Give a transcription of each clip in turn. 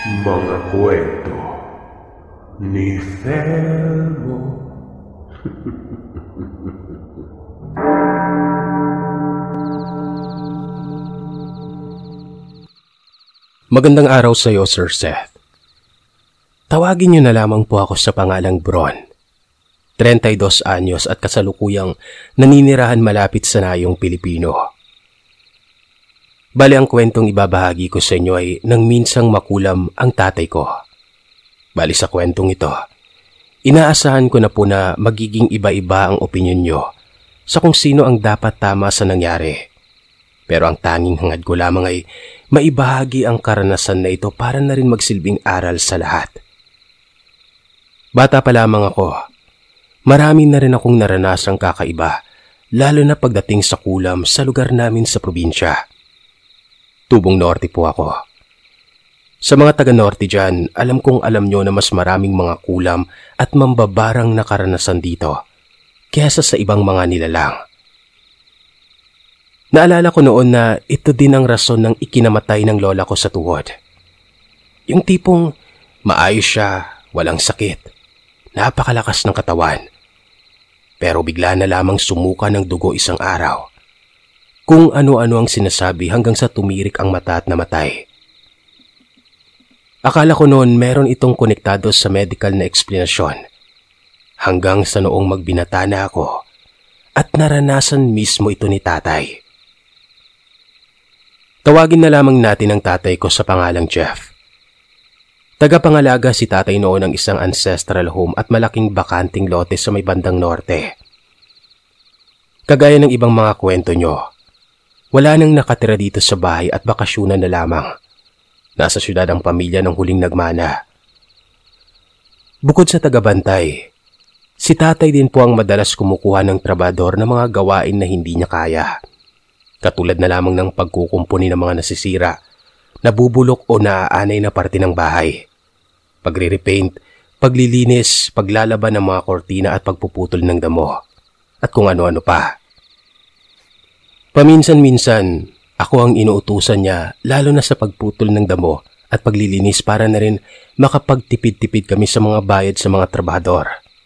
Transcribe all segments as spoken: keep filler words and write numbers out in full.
Mga kwento ni Felmo. Magandang araw sa iyo, Sir Seth. Tawagin niyo na lamang po ako sa pangalang Bron. thirty-dos anyos at kasalukuyang naninirahan malapit sa nayong Pilipino. Bali ang kwentong ibabahagi ko sa inyo ay nang minsang makulam ang tatay ko. Bali sa kwentong ito, inaasahan ko na po na magiging iba-iba ang opinyon nyo sa kung sino ang dapat tama sa nangyari. Pero ang tanging hangad ko lamang ay maibahagi ang karanasan na ito para na rin magsilbing aral sa lahat. Bata pa lamang ako, marami na rin akong naranasang kakaiba, lalo na pagdating sa kulam sa lugar namin sa probinsya. Tubong Norte po ako. Sa mga taga-Norte dyan, alam kong alam nyo na mas maraming mga kulam at mambabarang na karanasan dito kaysa sa ibang mga nilalang. Naalala ko noon na ito din ang rason ng ikinamatay ng lola ko sa tuhod. Yung tipong maayos siya, walang sakit, napakalakas ng katawan. Pero bigla na lamang sumuka ng dugo isang araw. Kung ano-ano ang sinasabi hanggang sa tumirik ang mata at namatay. Akala ko noon meron itong konektado sa medical na eksplanasyon. Hanggang sa noong magbinata na ako at naranasan mismo ito ni tatay. Tawagin na lamang natin ang tatay ko sa pangalang Jeff. Tagapangalaga si tatay noon ng isang ancestral home at malaking bakanting lote sa may bandang norte. Kagaya ng ibang mga kwento nyo, wala nang nakatira dito sa bahay at bakasyunan na lamang. Nasa syudad ang pamilya ng huling nagmana. Bukod sa tagabantay, si tatay din po ang madalas kumukuha ng trabador ng mga gawain na hindi niya kaya. Katulad na lamang ng pagkukumpuni ng mga nasisira, nabubulok o naaanay na parte ng bahay. Pagre-repaint, paglilinis, paglalaban ng mga kortina at pagpuputol ng damo. At kung ano-ano pa. Paminsan-minsan, ako ang inuutusan niya lalo na sa pagputol ng damo at paglilinis para na rin makapagtipid-tipid kami sa mga bayad sa mga trabador.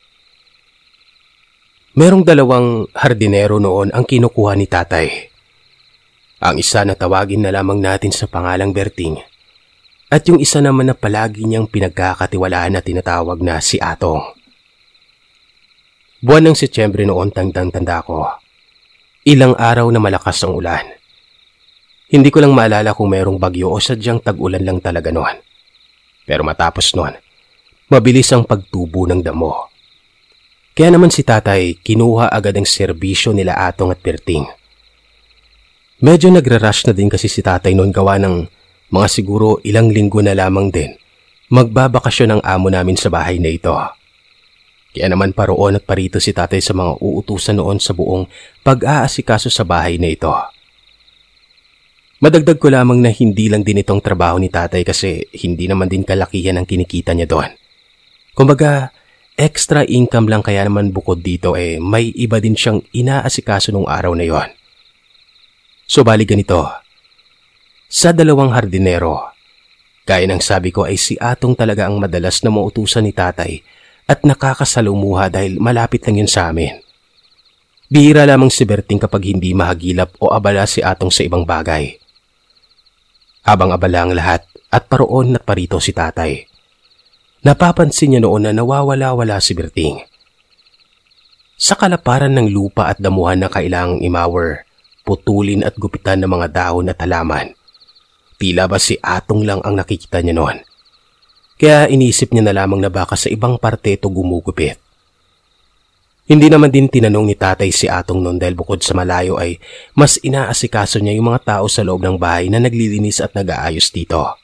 Merong dalawang hardinero noon ang kinukuha ni tatay. Ang isa na tawagin na lamang natin sa pangalang Berting at yung isa naman na palagi niyang pinagkakatiwalaan na tinatawag na si Atong. Buwan ng Setyembre noon tandang-tanda ko. Ilang araw na malakas ang ulan. Hindi ko lang maalala kung mayroong bagyo o sadyang tag-ulan lang talaga noon. Pero matapos noon, mabilis ang pagtubo ng damo. Kaya naman si tatay kinuha agad ang serbisyo nila Atong at Berting. Medyo nagra-rush na din kasi si tatay noon gawa ng mga siguro ilang linggo na lamang din. Magbabakasyon ang amo namin sa bahay na ito. Kaya naman paroon at parito si tatay sa mga uutusan noon sa buong pag-aasikaso sa bahay na ito. Madagdag ko lamang na hindi lang din itong trabaho ni tatay kasi hindi naman din kalakihan ang kinikita niya doon. Kumbaga, extra income lang kaya naman bukod dito eh may iba din siyang inaasikaso nung araw na yon. So bali ganito, sa dalawang hardinero, gaya ng sabi ko ay si Atong talaga ang madalas na mautusan ni tatay at nakakasalumuha dahil malapit lang yun sa amin. Bihira lamang si Berting kapag hindi mahagilap o abala si Atong sa ibang bagay. Habang abala ang lahat at paroon at parito si tatay, napapansin niya noon na nawawala-wala si Berting. Sa kalaparan ng lupa at damuhan na kailangang imawer, putulin at gupitan ng mga dahon at halaman, tila ba si Atong lang ang nakikita niya noon. Kaya inisip niya na lamang na baka sa ibang parte ito gumugupit. Hindi naman din tinanong ni tatay si Atong noon dahil bukod sa malayo ay mas inaasikaso niya yung mga tao sa loob ng bahay na naglilinis at nag-aayos dito.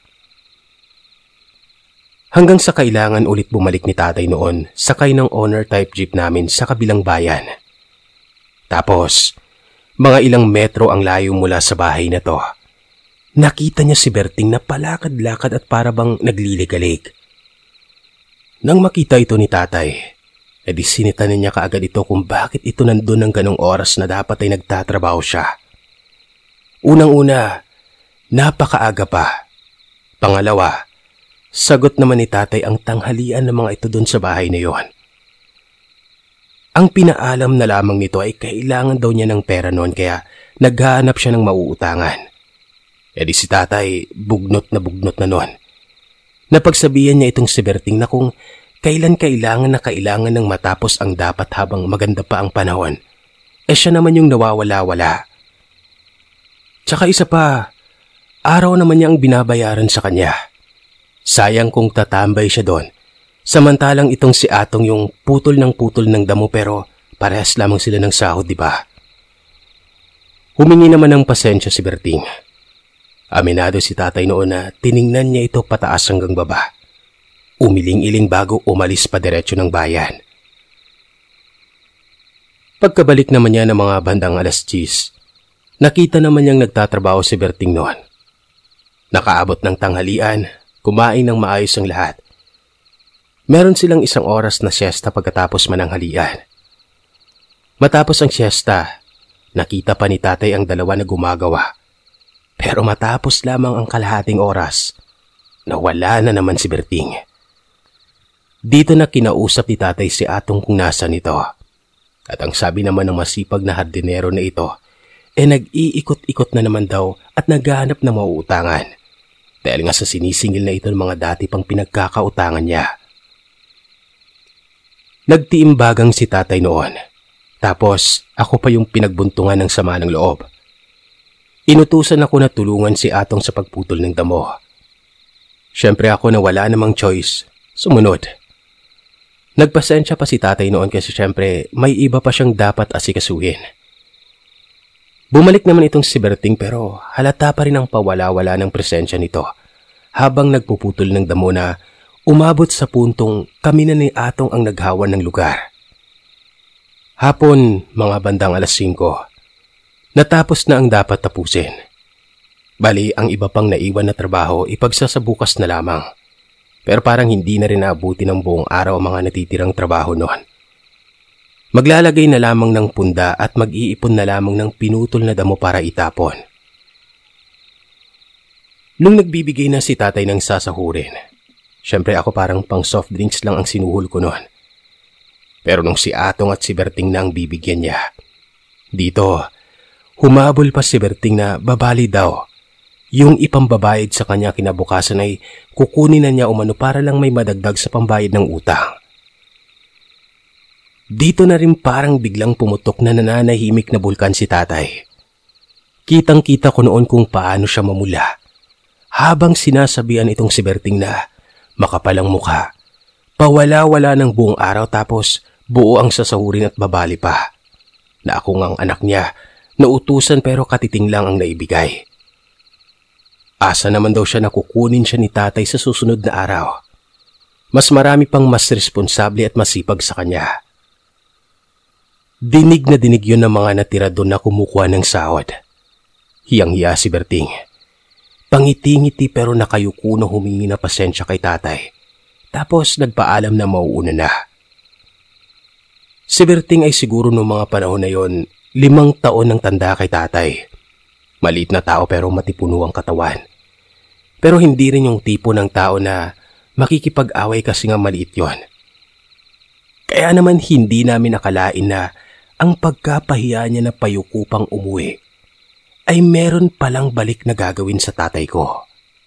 Hanggang sa kailangan ulit bumalik ni tatay noon, sakay ng owner type jeep namin sa kabilang bayan. Tapos, mga ilang metro ang layo mula sa bahay na to. Nakita niya si Berting na palakad-lakad at parabang nagliligalig. Nang makita ito ni tatay, edi sinitanan niya kaagad ito kung bakit ito nandun ng ganong oras na dapat ay nagtatrabaho siya. Unang-una, napakaaga pa. Pangalawa, Sagot naman ni tatay ang tanghalian ng mga ito doon sa bahay na yon. Ang pinaalam na lamang nito ay kailangan daw niya ng pera noon kaya naghahanap siya ng mauutangan. E di si tatay bugnot na bugnot na noon. Napagsabihan niya itong si Berting na kung kailan kailangan na kailangan ng matapos ang dapat habang maganda pa ang panahon, eh siya naman yung nawawala-wala. Tsaka isa pa, araw naman niya ang binabayaran sa kanya. Sayang kung tatambay siya doon. Samantalang itong si Atong yung putol ng putol ng damo pero parehas lamang sila ng sahod, di ba? Humingi naman ng pasensya si Berting. Aminado si tatay noon na tiningnan niya ito pataas hanggang baba. Umiling-iling bago umalis pa diretso ng bayan. Pagkabalik naman niya ng mga bandang alas diyes, nakita naman niyang nagtatrabaho si Berting noon. Nakaabot ng tanghalian, kumain ng maayos ang lahat. Meron silang isang oras na siesta pagkatapos mananghalian. Matapos ang siesta, nakita pa ni tatay ang dalawa na gumagawa. Pero matapos lamang ang kalahating oras, nawala na naman si Berting. Dito na kinausap ni tatay si Atong kung nasan ito. At ang sabi naman ng masipag na hardinero na ito, eh nag-iikot-ikot na naman daw at naghahanap ng mauutangan. Dahil nga sa sinisingil na ito ng mga dati pang pinagkakautangan niya. Nagtiimbagang si tatay noon. Tapos ako pa yung pinagbuntungan ng sama ng loob. Inutusan ako na tulungan si Atong sa pagputol ng damo. Siyempre ako na wala namang choice, sumunod. Nagpasensya pa si tatay noon kasi siyempre may iba pa siyang dapat asikasuhin. Bumalik naman itong si Berting pero halata pa rin ang pawala-wala ng presensya nito habang nagpuputol ng damo na umabot sa puntong kami na ni Atong ang naghawan ng lugar. Hapon, mga bandang alas singko, natapos na ang dapat tapusin. Bali, ang iba pang naiwan na trabaho ipagsasabukas na lamang. Pero parang hindi na rin naabuti ng buong araw ang mga natitirang trabaho noon. Maglalagay na lamang ng punda at mag-iipon na lamang ng pinutol na damo para itapon. Nung nagbibigay na si tatay ng sasahurin, syempre ako parang pang soft drinks lang ang sinuhol ko noon. Pero nung si Atong at si Berting na ang bibigyan niya, dito, humabol pa si Berting na babali daw. Yung ipambabayad sa kanya kinabukasan ay kukunin na niya umano para lang may madagdag sa pambayad ng utang. Dito na rin parang biglang pumutok na nananahimik na bulkan si tatay. Kitang-kita ko noon kung paano siya mamula. Habang sinasabihan itong si Berting na makapalang mukha, pawala-wala ng buong araw tapos buo ang sasahurin at babali pa. Na ako ngang anak niya, nautusan pero katiting lang ang naibigay. Asa naman daw siya na kukunin siya ni tatay sa susunod na araw. Mas marami pang mas responsable at masipag sa kanya. Dinig na dinig yun ng mga natira doon na kumukuha ng sahod. Hiyang-hiya si Berting. Pangiti-ngiti pero nakayuko na humingi na pasensya kay tatay. Tapos nagpaalam na mauuna na. Si Berting ay siguro noong mga panahon na yon, limang taon ng tanda kay tatay. Maliit na tao pero matipuno ang katawan. Pero hindi rin yung tipo ng tao na makikipag-away kasi nga maliit yon. Kaya naman hindi namin akalain na ang pagkapahiya niya na payuko pang umuwi ay meron palang balik na gagawin sa tatay ko.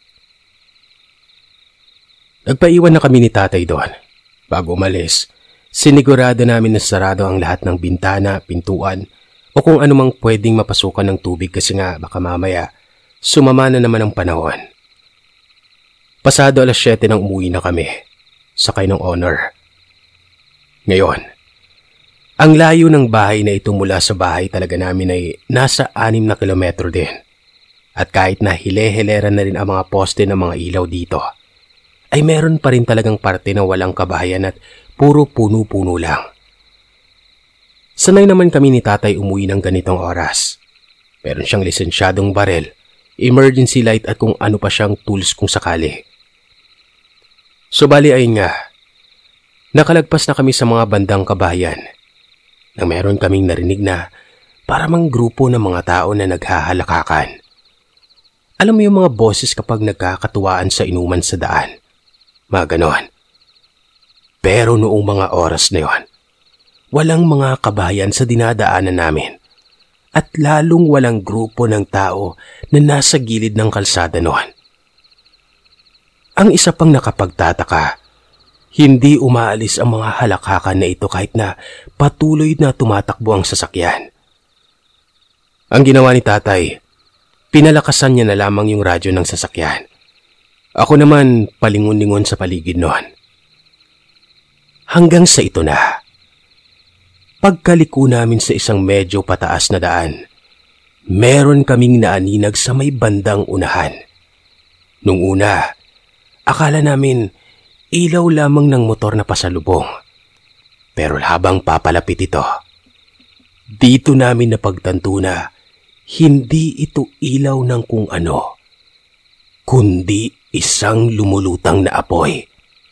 Nagpaiwan na kami ni tatay doon. Bago umalis, sinigurado namin na sarado ang lahat ng bintana, pintuan o kung anumang pwedeng mapasukan ng tubig kasi nga baka mamaya sumama na naman ang panahon. Pasado alas siyete nang umuwi na kami, sakay ng honor. Ngayon, ang layo ng bahay na ito mula sa bahay talaga namin ay nasa anim na kilometro din. At kahit na hile-hileran na rin ang mga poste ng mga ilaw dito, ay meron pa rin talagang parte na walang kabahayan at puro puno-puno lang. Sanay naman kami ni tatay umuwi ng ganitong oras. Meron siyang lisensyadong barel, emergency light at kung ano pa siyang tools kung sakali. So bali ay nga, nakalagpas na kami sa mga bandang kabahayan na meron kaming narinig na para mang grupo ng mga tao na naghahalakakan. Alam mo yung mga boses kapag nagkakatuwaan sa inuman sa daan. mga ganon. Pero noong mga oras na yon, walang mga kabayan sa dinadaanan namin at lalong walang grupo ng tao na nasa gilid ng kalsada noon. Ang isa pang nakapagtataka, hindi umaalis ang mga halakhakan na ito kahit na patuloy na tumatakbo ang sasakyan. Ang ginawa ni tatay, pinalakasan niya na lamang yung radyo ng sasakyan. Ako naman palingon-lingon sa paligid noon. Hanggang sa ito na. Pagkaliko namin sa isang medyo pataas na daan, meron kaming naaninag sa may bandang unahan. Nung una, akala namin ilaw lamang ng motor na pasalubong. Pero habang papalapit ito, dito namin napagtanto na hindi ito ilaw ng kung ano, kundi isang lumulutang na apoy.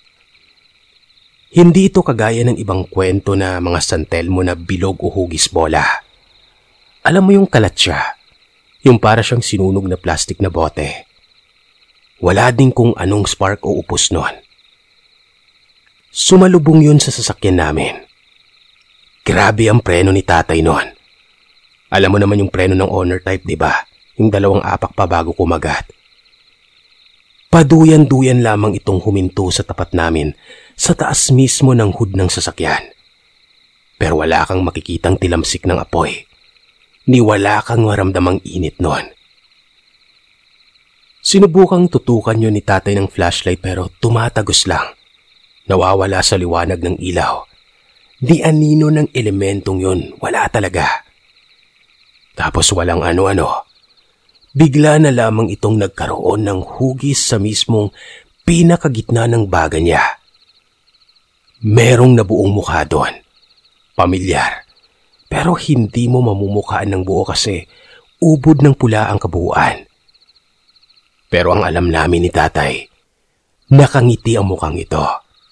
Hindi ito kagaya ng ibang kwento na mga santelmo na bilog o hugis bola. Alam mo yung kalat siya, yung para siyang sinunog na plastik na bote. Wala din kung anong spark o upos nun. Sumalubong yun sa sasakyan namin. Grabe ang preno ni tatay nun. Alam mo naman yung preno ng owner type, di ba? Yung dalawang apak pa bago kumagat. Paduyan-duyan lamang itong huminto sa tapat namin sa taas mismo ng hood ng sasakyan. Pero wala kang makikitang tilamsik ng apoy. Ni wala kang maramdamang init noon. Sinubukang tutukan yun ni tatay ng flashlight pero tumatagos lang. Nawawala sa liwanag ng ilaw. Di anino ng elementong yun, wala talaga. Tapos walang ano-ano. Bigla na lamang itong nagkaroon ng hugis sa mismong pinakagitna ng baga niya. Merong nabuong mukha doon. Pamilyar. Pero hindi mo mamumukhaan ng buo kasi ubod ng pula ang kabuuan. Pero ang alam namin ni tatay, nakangiti ang mukhang ito.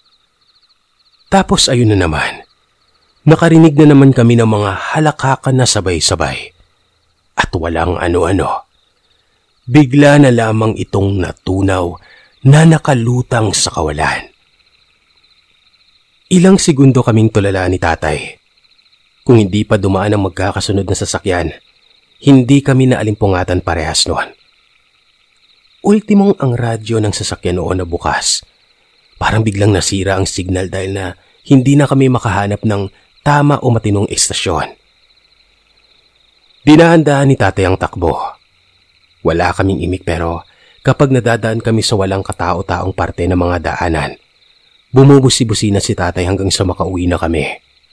Tapos ayun na naman, nakarinig na naman kami ng mga halakhakan na sabay-sabay. At walang ano-ano. Bigla na lamang itong natunaw na nakalutang sa kawalan. Ilang segundo kaming tulala ni tatay. Kung hindi pa dumaan ang magkakasunod na sasakyan, hindi kami naalimpungatan parehas noon. Ultimong ang radyo ng sasakyan noon na bukas. Parang biglang nasira ang signal dahil na hindi na kami makahanap ng tama o matinong estasyon. Dinahandaan ni tatay ang takbo. Wala kaming imik pero kapag nadadaan kami sa walang katao-taong parte ng mga daanan, bumubusi-busi na si tatay hanggang sa makauwi na kami.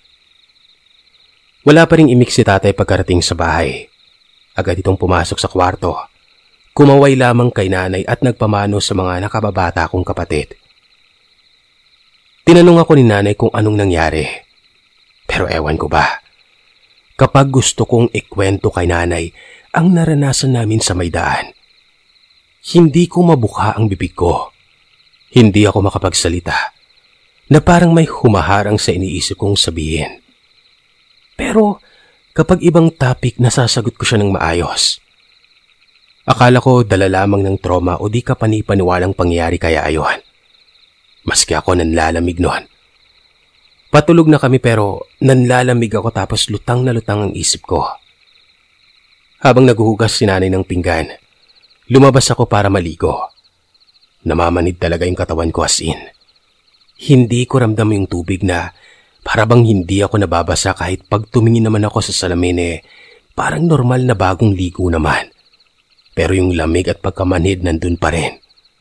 Wala pa ring imik si tatay pagkarating sa bahay. Agad itong pumasok sa kwarto. Kumaway lamang kay nanay at nagpamano sa mga nakababata kong kapatid. Tinanong ako ni nanay kung anong nangyari. Pero ewan ko ba, kapag gusto kong ikwento kay nanay ang naranasan namin sa may daan, hindi ko mabuka ang bibig ko. Hindi ako makapagsalita na parang may humaharang sa iniisip kong sabihin. Pero kapag ibang topic, nasasagot ko siya ng maayos. Akala ko dala lamang ng trauma o di ka panipaniwalang pangyayari kaya ayun. Maski ako nanlalamig noon. Patulog na kami pero nanlalamig ako tapos lutang na lutang ang isip ko. Habang naguhugas si nanay ng pinggan, lumabas ako para maligo. Namamanid talaga yung katawan ko as in. Hindi ko ramdam yung tubig na para bang hindi ako nababasa kahit pag tumingin naman ako sa salamin eh parang normal na bagong ligo naman. Pero yung lamig at pagkamanhid nandun pa rin.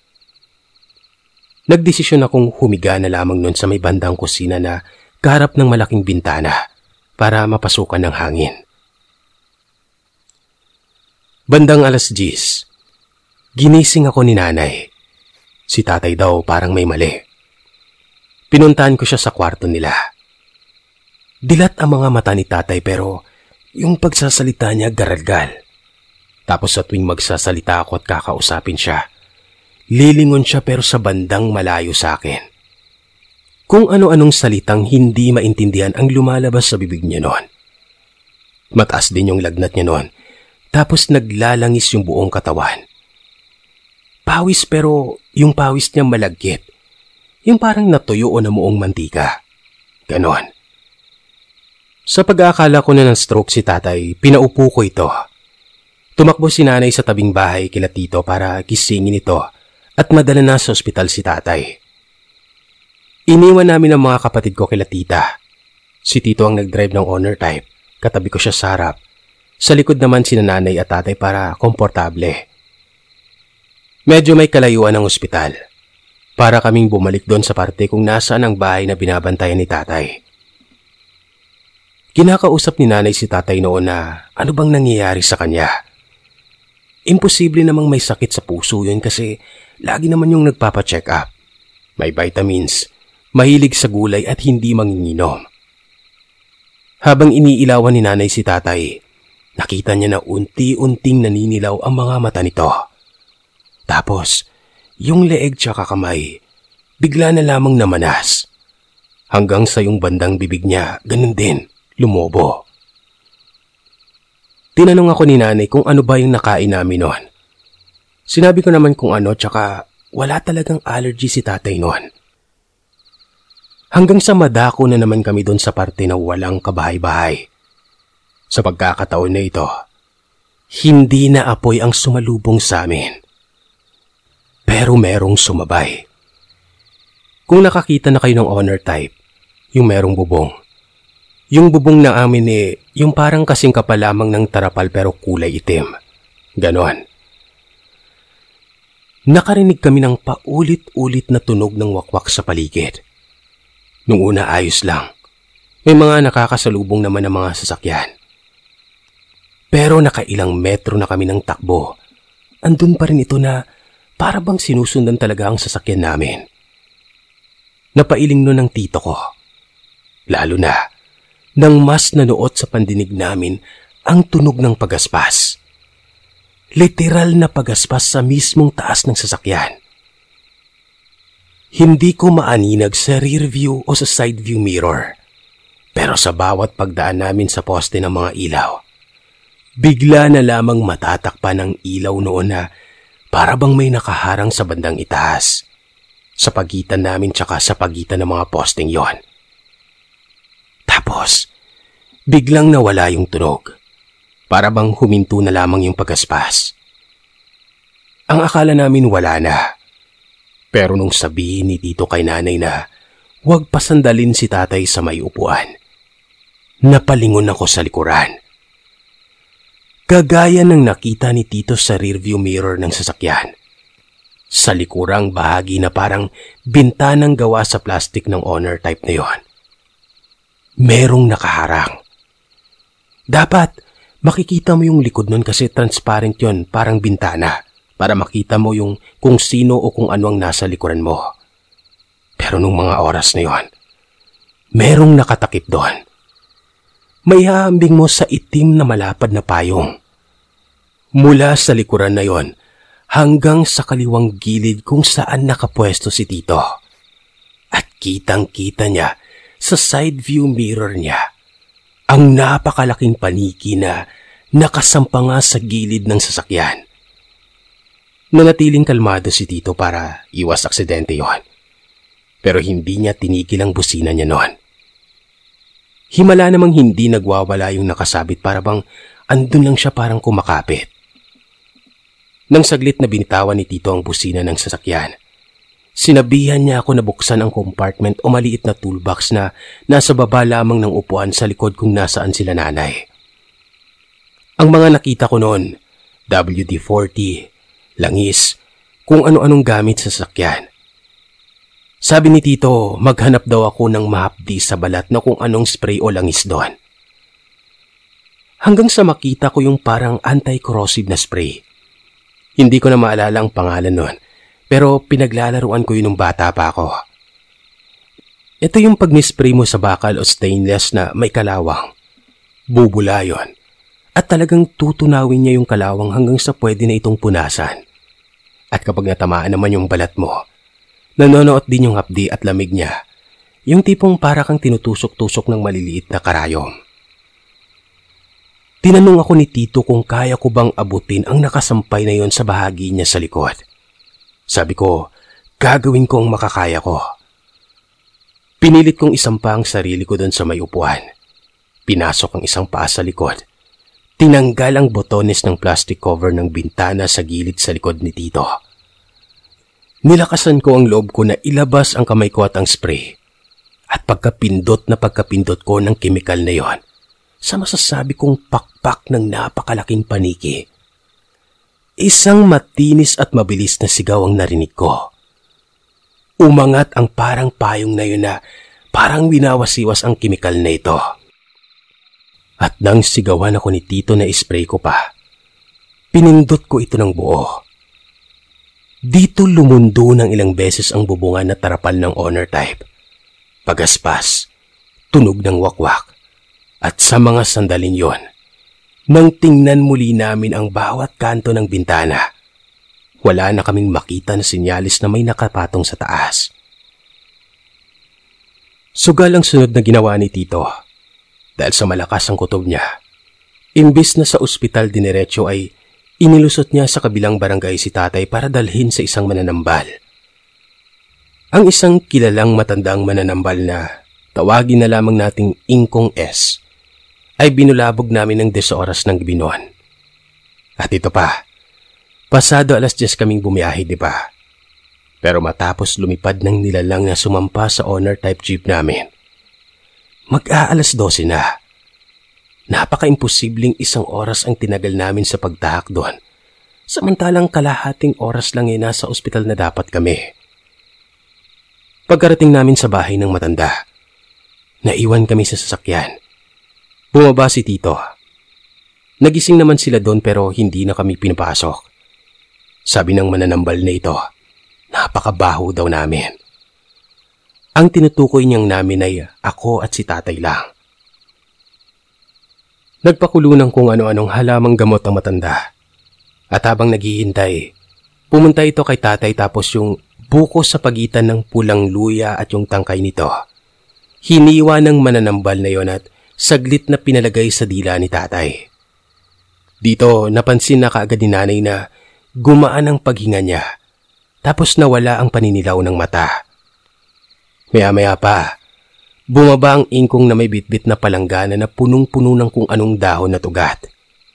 Nagdesisyon akong humiga na lamang nun sa may bandang kusina na kaharap ng malaking bintana para mapasukan ng hangin. Bandang alas diyes, ginising ako ni nanay. Si tatay daw parang may mali. Pinuntahan ko siya sa kwarto nila. Dilat ang mga mata ni tatay pero yung pagsasalita niya garalgal. Tapos sa tuwing magsasalita ako at kakausapin siya, lilingon siya pero sa bandang malayo sa akin. Kung ano-anong salitang hindi maintindihan ang lumalabas sa bibig niya noon. Mataas din yung lagnat niya noon. Tapos naglalangis yung buong katawan. Pawis pero yung pawis niya malagkit. yung parang natuyo o namuong mantika. Ganon. Sa pag-aakala ko na ng stroke si tatay, pinaupo ko ito. Tumakbo si nanay sa tabing bahay kila tito para gisingin ito at madala na sa ospital si tatay. Iniwan namin ang mga kapatid ko kila tita. Si tito ang nag-drive ng honor type, katabi ko siya sa harap. Sa likod naman si nanay at tatay para komportable. Medyo may kalayuan ang ospital. Para kaming bumalik doon sa parte kung nasaan ang bahay na binabantayan ni tatay. Kinakausap ni nanay si tatay noon na ano bang nangyayari sa kanya. Imposible namang may sakit sa puso yun kasi lagi naman yung nagpapacheck up. May vitamins, mahilig sa gulay at hindi manginginom. Habang iniilawan ni nanay si tatay, nakita niya na unti-unting naninilaw ang mga mata nito. Tapos, yung leeg tsaka kamay, bigla na lamang namanas. Hanggang sa yung bandang bibig niya, ganun din. Lumobo. Tinanong ako ni nanay kung ano ba yung nakain namin noon. Sinabi ko naman kung ano tsaka wala talagang allergy si tatay noon. Hanggang sa madako na naman kami doon sa parte na walang kabahay-bahay. Sa pagkakataon na ito, hindi na apoy ang sumalubong sa amin. Pero merong sumabay. Kung nakakita na kayo ng honor type, yung merong bubong. Yung bubong na amin eh, yung parang kasing kapal lamang ng tarapal pero kulay itim. Ganon. Nakarinig kami ng paulit-ulit na tunog ng wakwak sa paligid. Nung una ayos lang. May mga nakakasalubong naman ng mga sasakyan. Pero nakailang metro na kami ng takbo. Andun pa rin ito na para bang sinusundan talaga ang sasakyan namin. Napailing nun ng tito ko. Lalo na nang mas nanuot sa pandinig namin ang tunog ng pagaspas. Literal na pagaspas sa mismong taas ng sasakyan. Hindi ko maaninag sa rear view o sa side view mirror. Pero sa bawat pagdaan namin sa poste ng mga ilaw, bigla na lamang matatakpan ng ilaw noon na para bang may nakaharang sa bandang itaas. Sa pagitan namin tsaka sa pagitan ng mga posting yon. Tapos, biglang nawala yung tunog. Para bang huminto na lamang yung pagaspas. Ang akala namin wala na. Pero nung sabihin ni tito kay nanay na huwag pasandalin si tatay sa may upuan, napalingon ako sa likuran. Kagaya ng nakita ni tito sa rearview mirror ng sasakyan. Sa likurang bahagi na parang bintanang gawa sa plastic ng honor type na yon. Merong nakaharang. Dapat makikita mo yung likod nun kasi transparent yon, parang bintana. Para makita mo yung kung sino o kung ano ang nasa likuran mo. Pero nung mga oras na yon, merong nakatakip doon. May hahambing mo sa itim na malapad na payong. Mula sa likuran na yon, hanggang sa kaliwang gilid kung saan nakapwesto si tito. At kitang-kita niya sa side view mirror niya ang napakalaking paniki na nakasampa nga sa gilid ng sasakyan. Nanatiling kalmado si tito para iwas aksidente yon. Pero hindi niya tinigil ang busina niya noon. Himala namang hindi nagwawala yung nakasabit para bang andun lang siya parang kumakapit. Nang saglit na binitawan ni tito ang busina ng sasakyan, sinabihan niya ako na buksan ang compartment o maliit na toolbox na nasa baba lamang ng upuan sa likod kung nasaan sila nanay. Ang mga nakita ko noon, W D forty, langis, kung ano-anong gamit sa sasakyan. Sabi ni tito, maghanap daw ako ng mahapdi sa balat na kung anong spray o langis doon. Hanggang sa makita ko yung parang anti-corrosive na spray. Hindi ko na maalala ang pangalan noon, pero pinaglalaruan ko yun nung bata pa ako. Ito yung pag-spray mo sa bakal o stainless na may kalawang. Bubula yun. At talagang tutunawin niya yung kalawang hanggang sa pwede na itong punasan. At kapag natamaan naman yung balat mo, nanonoot din yung hapdi at lamig niya. Yung tipong para kang tinutusok-tusok ng maliliit na karayom. Tinanong ako ni tito kung kaya ko bang abutin ang nakasampay na yon sa bahagi niya sa likod. Sabi ko, gagawin ko ang makakaya ko. Pinilit kong isampa ang sarili ko doon sa may upuan. Pinasok ang isang paa sa likod. Tinanggal ang botones ng plastic cover ng bintana sa gilid sa likod ni Tito. Nilakasan ko ang loob ko na ilabas ang kamay ko at ang spray. At pagkapindot na pagkapindot ko ng kemikal na yon, sa masasabi kong pakpak ng napakalaking paniki, isang matinis at mabilis na sigaw ang narinig ko. Umangat ang parang payong na yun na parang winawasiwas ang kemikal na ito. At nang sigawan ako ni Tito na ispray ko pa, pinindot ko ito ng buo. Dito lumundo ng ilang beses ang bubungan na tarapal ng honor type. Pagaspas, tunog ng wakwak, at sa mga sandaling yon, nang tingnan muli namin ang bawat kanto ng bintana, wala na kaming makita na sinyalis na may nakapatong sa taas. Sugal ang sunod na ginawa ni Tito. Dahil sa malakas ang kutob niya, imbis na sa ospital dinerecho ay inilusot niya sa kabilang barangay si tatay para dalhin sa isang mananambal. Ang isang kilalang matandang mananambal na tawagin na lamang nating Ingkong S ay binulabog namin ng des oras ng gabi noon. At ito pa, pasado alas diyes kaming bumiyahe, di ba? Pero matapos lumipad ng nilalang na sumampa sa honor type jeep namin, mag-aalas dose na. Napaka-imposibleng isang oras ang tinagal namin sa pagtahak doon, samantalang kalahating oras lang ay nasa ospital na dapat kami. Pagkarating namin sa bahay ng matanda, naiwan kami sa sasakyan. Bumaba si Tito. Nagising naman sila doon pero hindi na kami pinapasok. Sabi ng mananambal na ito, napakabaho daw namin. Ang tinutukoy niyang namin ay ako at si tatay lang. Nagpakulunan kung ano-anong halamang gamot ang matanda. At habang naghihintay, pumunta ito kay tatay tapos yung buko sa pagitan ng pulang luya at yung tangkay nito, hiniwa ng mananambal na yon at saglit na pinalagay sa dila ni tatay. Dito napansin na kaagad ni nanay na gumaan ang paghinga niya tapos nawala ang paninilaw ng mata. Maya-maya pa, bumaba ang ingkong na may bitbit na palanggana na punong-puno ng kung anong dahon na tugat.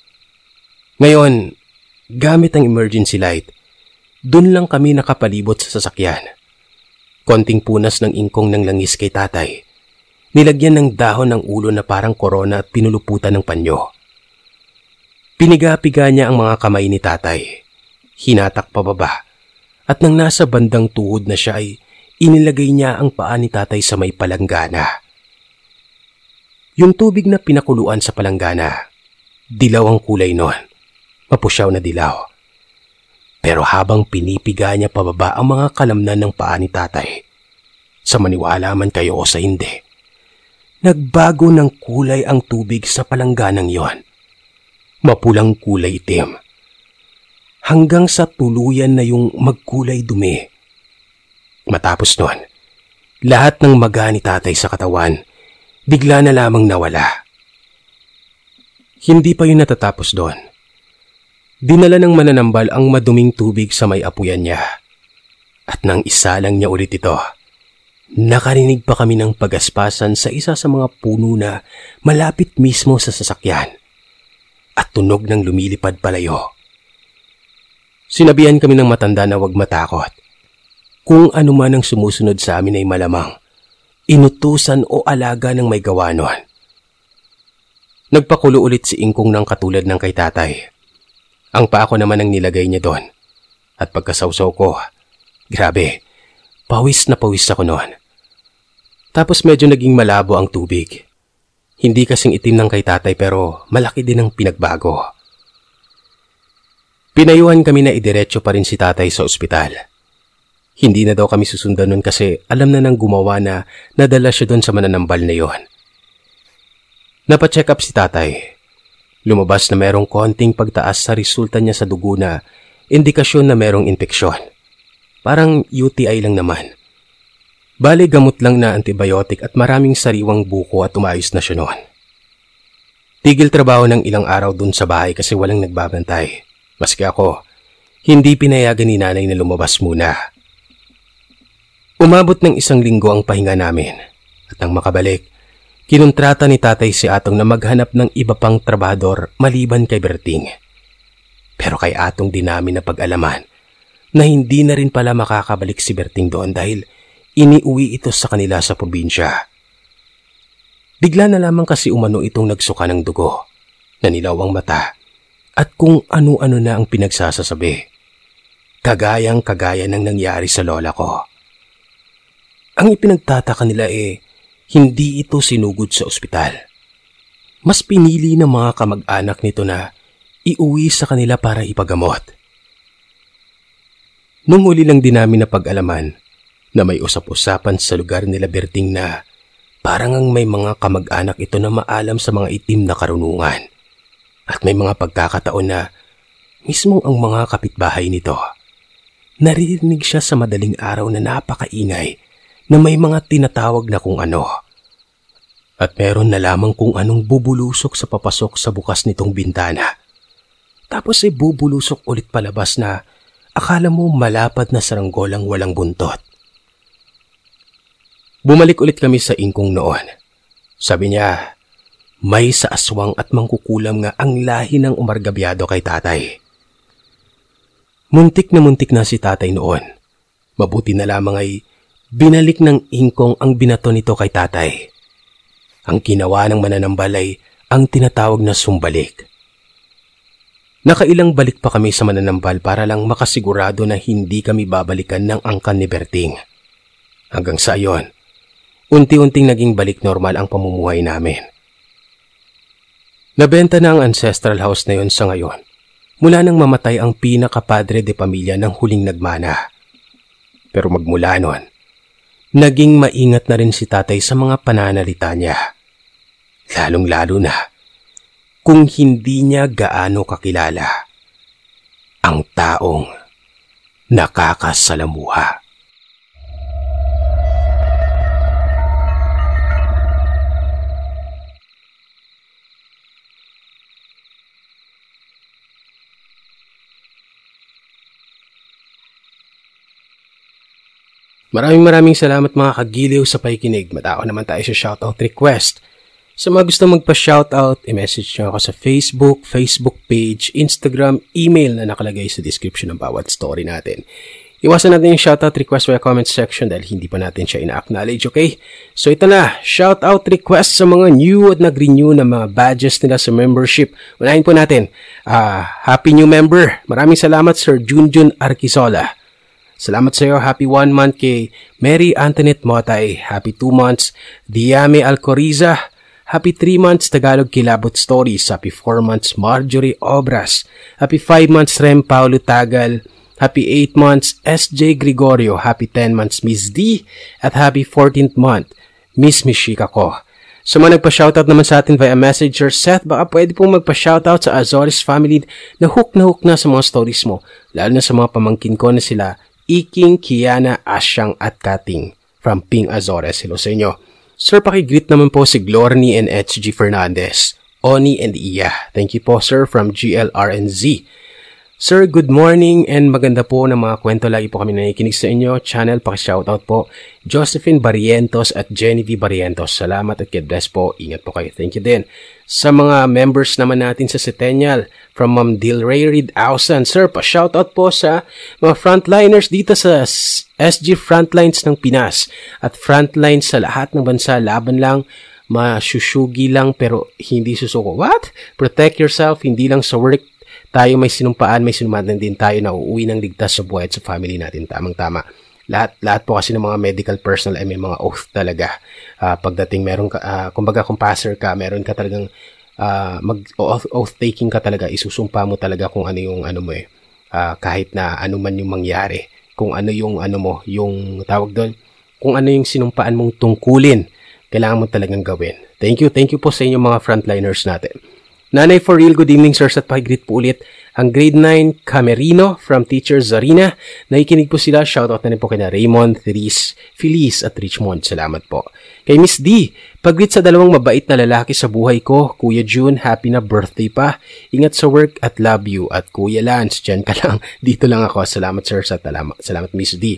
Ngayon, gamit ang emergency light, doon lang kami nakapalibot sa sasakyan. Konting punas ng ingkong ng langis kay tatay. Nilagyan ng dahon ng ulo na parang korona at pinuluputan ng panyo. Piniga-piga niya ang mga kamay ni tatay. Hinatak pababa. At nang nasa bandang tuhod na siya ay inilagay niya ang paa ni tatay sa may palanggana. Yung tubig na pinakuluan sa palanggana, dilaw ang kulay noon. Mapusyaw na dilaw. Pero habang pinipiga niya pababa ang mga kalamnan ng paa ni tatay, sa maniwala man kayo o sa hindi, nagbago ng kulay ang tubig sa palangganang yon. Mapulang kulay itim. Hanggang sa tuluyan na yung magkulay dumi. Matapos nun, lahat ng maga ni tatay sa katawan, bigla na lamang nawala. Hindi pa yun natatapos doon. Dinala ng mananambal ang maduming tubig sa may apuyan niya. At nang isa lang niya ulit ito, nakarinig pa kami ng pagaspasan sa isa sa mga puno na malapit mismo sa sasakyan. At tunog ng lumilipad palayo. Sinabihan kami ng matanda na huwag matakot. Kung ano man ang sumusunod sa amin ay malamang inutusan o alaga ng may gawa nun. Nagpakulo ulit si Ingkong ng katulad ng kay tatay. Ang paa ko naman ang nilagay niya doon. At pagkasawsaw ko, grabe, pawis na pawis ako noon. Tapos medyo naging malabo ang tubig. Hindi kasing itim ng kay tatay pero malaki din ang pinagbago. Pinayuhan kami na idiretso pa rin si tatay sa ospital. Hindi na daw kami susundan nun kasi alam na nang gumawa na nadala siya doon sa mananambal na yon. Napacheck up si tatay. Lumabas na merong konting pagtaas sa resulta niya sa dugo na indikasyon na merong infeksyon. Parang U T I lang naman. Bale gamot lang na antibiotic at maraming sariwang buko at umayos na siya noon. Tigil trabaho ng ilang araw dun sa bahay kasi walang nagbabantay. Maski ako, hindi pinayagan ni nanay na lumabas muna. Umabot ng isang linggo ang pahinga namin At nang makabalik, kinontrata ni tatay si Atong na maghanap ng iba pang trabahador maliban kay Berting. Pero kay Atong din namin na pag-alaman na hindi na rin pala makakabalik si Berting doon dahil iniuwi ito sa kanila sa probinsya. Bigla na lamang kasi umano itong nagsuka ng dugo, nanilaw ang mata, at kung ano-ano na ang pinagsasasabi. Kagayang kagaya ng nangyari sa lola ko. Ang ipinagtataka nila eh, hindi ito sinugod sa ospital. Mas pinili ng mga kamag-anak nito na iuwi sa kanila para ipagamot. Nung huli lang din namin napag-alaman na may usap-usapan sa lugar nila Berting na parang ang may mga kamag-anak ito na maalam sa mga itim na karunungan. At may mga pagkakataon na mismo ang mga kapitbahay nito. Naririnig siya sa madaling araw na napakaingay na may mga tinatawag na kung ano. At meron na lamang kung anong bubulusok sa papasok sa bukas nitong bintana. Tapos ay bubulusok ulit palabas na akala mo malapad na saranggolang walang buntot. Bumalik ulit kami sa ingkong noon. Sabi niya, may sa aswang at mangkukulam nga ang lahi ng umargabyado kay tatay. Muntik na muntik na si tatay noon. Mabuti na lamang ay binalik ng ingkong ang binato nito kay tatay. Ang ginawa ng mananambal ay ang tinatawag na sumbalik. Nakailang balik pa kami sa mananambal para lang makasigurado na hindi kami babalikan ng angkan ni Berting. Hanggang sa ayon, unti-unting naging balik normal ang pamumuhay namin. Nabenta na ang ancestral house na yon sa ngayon mula nang mamatay ang pinakapadre de pamilya ng huling nagmana. Pero magmula noon, naging maingat na rin si tatay sa mga pananalita niya. Lalong-lalo na kung hindi niya gaano kakilala ang taong nakakasalamuha. Maraming maraming salamat mga kagiliw sa pakikinig. Matao naman tayo sa shoutout request. Sa mga gusto magpa-shoutout, i-message nyo ako sa Facebook, Facebook page, Instagram, email na nakalagay sa description ng bawat story natin. Iwasan natin yung shoutout request via comment section dahil hindi pa natin siya ina-acknowledge, okay? So ito na, shoutout request sa mga new at nag-renew na mga badges nila sa membership. Unahin po natin, uh, Happy New Member. Maraming salamat Sir Junjun Arquisola. Salamat sa iyo, happy one month kay Mary Antoinette Motay, happy two months, Diame Alcoriza, happy three months Tagalog Kilabot Stories, happy four months Marjorie Obras, happy five months Rem Paulo Tagal, happy eight months S J Gregorio, happy ten months Miss D, at happy fourteenth month Miss Mishika ko. So mga nagpa-shoutout naman sa atin via Messenger, Seth, baka pwede pong magpa-shoutout sa Azores family na hook na hook na sa mga stories mo, lalo na sa mga pamangkin ko na sila Iking, Kiana, Asyang at Kating from Ping Azores. Hello sa inyo. Sir, pakigreet naman po si Glorny and H G Fernandez, Oni and Iya. Thank you po sir from G L R N Z. Sir, good morning and maganda po ng mga kwento. Lagi po kami nakikinig sa inyo. Channel, pakishoutout po. Josephine Barrientos at Jenny V. Barrientos. Salamat at God bless po. Ingat po kayo. Thank you din. Sa mga members naman natin sa Centennial, from Ma'am Dilray Reed Ausan. Sir, pa-shoutout po sa mga frontliners dito sa S G Frontlines ng Pinas. At frontlines sa lahat ng bansa. Laban lang, masyusyugi lang pero hindi susuko. What? Protect yourself, hindi lang sa work. Tayo may sinumpaan, may sinumatan din tayo na uuwi ng ligtas sa buhay at sa family natin. Tamang-tama. Lahat, lahat po kasi ng mga medical personnel ay may mga oath talaga. Uh, pagdating meron ka, uh, kumbaga kung passer ka, meron ka talagang uh, mag-oath oath taking ka talaga. Isusumpa mo talaga kung ano yung ano mo eh. Uh, kahit na ano man yung mangyari. Kung ano yung ano mo, yung tawag doon. Kung ano yung sinumpaan mong tungkulin, kailangan mo talagang gawin. Thank you, thank you po sa inyong mga frontliners natin. Nanay for real, good evening sirs at pakigreet po ulit ang grade nine Camerino from Teacher Zarina. Nakikinig po sila, shoutout na rin po kina Raymond, Therese, Feliz at Richmond. Salamat po. Kay Miss D, pagreet sa dalawang mabait na lalaki sa buhay ko. Kuya June, happy na birthday pa. Ingat sa work at love you. At Kuya Lance, dyan ka lang. Dito lang ako. Salamat sirs at salamat, salamat Miss D.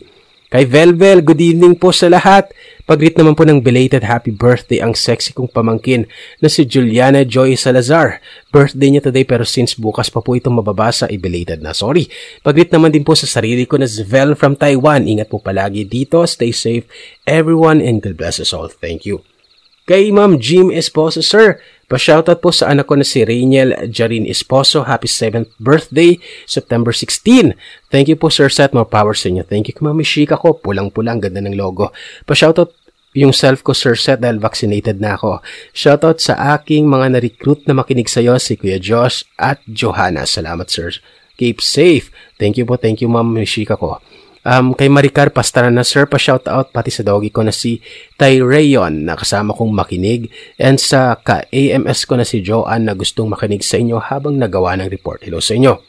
Kay Velvel, good evening po sa lahat. Pag-greet naman po ng belated happy birthday ang sexy kong pamangkin na si Juliana Joy Salazar. Birthday niya today pero since bukas pa po itong mababasa, i-belated na. Sorry. Pag-greet naman din po sa sarili ko na Zvel from Taiwan. Ingat po palagi dito. Stay safe everyone and God bless us all. Thank you. Kay Ma'am Jim Esposo, sir, pa-shoutout po sa anak ko na si Rainiel Jarin Esposo. Happy seventh birthday, September sixteenth. Thank you po, Sir Seth. More power sa inyo. Thank you, Ma'am Mishika ko. Pulang-pulang, ganda ng logo. Pa-shoutout yung self ko, Sir Seth, dahil vaccinated na ako. Shoutout sa aking mga na-recruit na makinig sa'yo, si Kuya Josh at Johanna. Salamat, Sir. Keep safe. Thank you po, thank you, Ma'am Mishika ko. Um, kay Maricar Pastrana, sir, pa-shoutout pati sa doggy ko na si Tyrayon na kasama kong makinig and sa ka-A M S ko na si Joanne na gustong makinig sa inyo habang nagawa ng report. Hello sa inyo.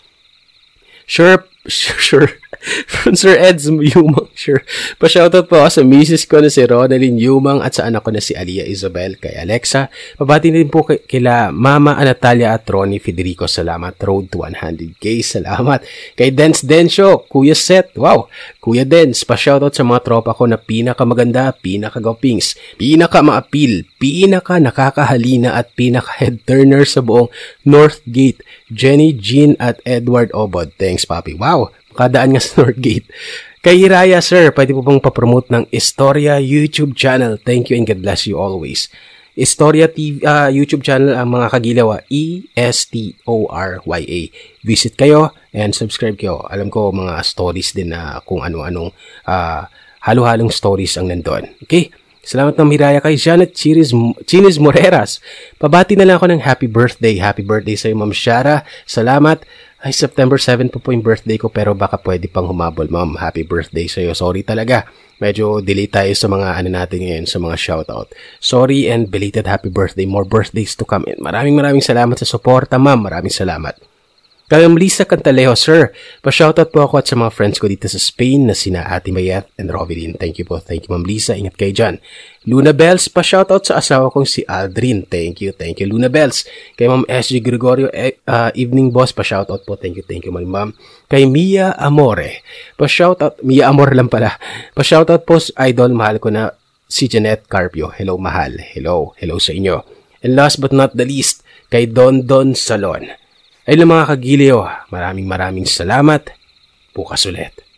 Sure, sure, sure. From Sir Eds Yumang, sure. Pa-shoutout po ako sa misis ko na si Ronaldin Yumang at sa anak ko na si Alia Isabel, kay Alexa. Pabati din po kay, kila Mama Natalia at Ronnie Federico. Salamat. Road to one hundred K. Salamat. Kay Dance Densho, Kuya Seth. Wow. Kuya Dance, pa-shoutout sa mga tropa ko na pinakamaganda, pinakagawpings, pinaka-maapil, pinaka-nakakahalina at pinaka-head turner sa buong Northgate. Jenny, Jean at Edward Obod. Thanks, Papi. Wow. Kadaan nga sa Northgate. Kay Hiraya, sir, pwede po bang papromote ng Istorya YouTube channel? Thank you and God bless you always. Istorya T V, uh, YouTube channel ang mga kagilawa, E S T O R Y A. Visit kayo and subscribe kayo. Alam ko mga stories din na kung ano-anong uh, halo-halong stories ang nandun. Okay? Salamat ng Hiraya kay Janet Chiris, Chinis Moreras. Pabati na lang ako ng happy birthday. Happy birthday sa'yo, Ma'am Shara. Salamat. Ay, September seventh po po yung birthday ko pero baka pwede pang humabol, Ma'am. Happy birthday sa'yo. Sorry talaga. Medyo delay tayo sa mga ano natin ngayon, sa mga shoutout. Sorry and belated happy birthday. More birthdays to come in. Maraming maraming salamat sa suporta, Ma'am. Maraming salamat. Kay Lisa Cantalejo, sir, pa-shoutout po ako at sa mga friends ko dito sa Spain na sina Ate Mayet and Rovilin. Thank you po. Thank you, Ma'am Lisa. Ingat kayo dyan. Luna Bells, pa-shoutout sa asawa kong si Aldrin. Thank you. Thank you, Luna Bells. Kay Ma'am S G Gregorio, eh, uh, Evening Boss, pa-shoutout po. Thank you. Thank you, Ma'am. Kay Mia Amore, pa-shoutout. Mia Amore lang pala. Pa-shoutout po sa idol, mahal ko na si Jeanette Carpio. Hello, mahal. Hello. Hello sa inyo. And last but not the least, kay Don Don Salon. Ay lang mga kagiliw, maraming maraming salamat. Bukas ulit.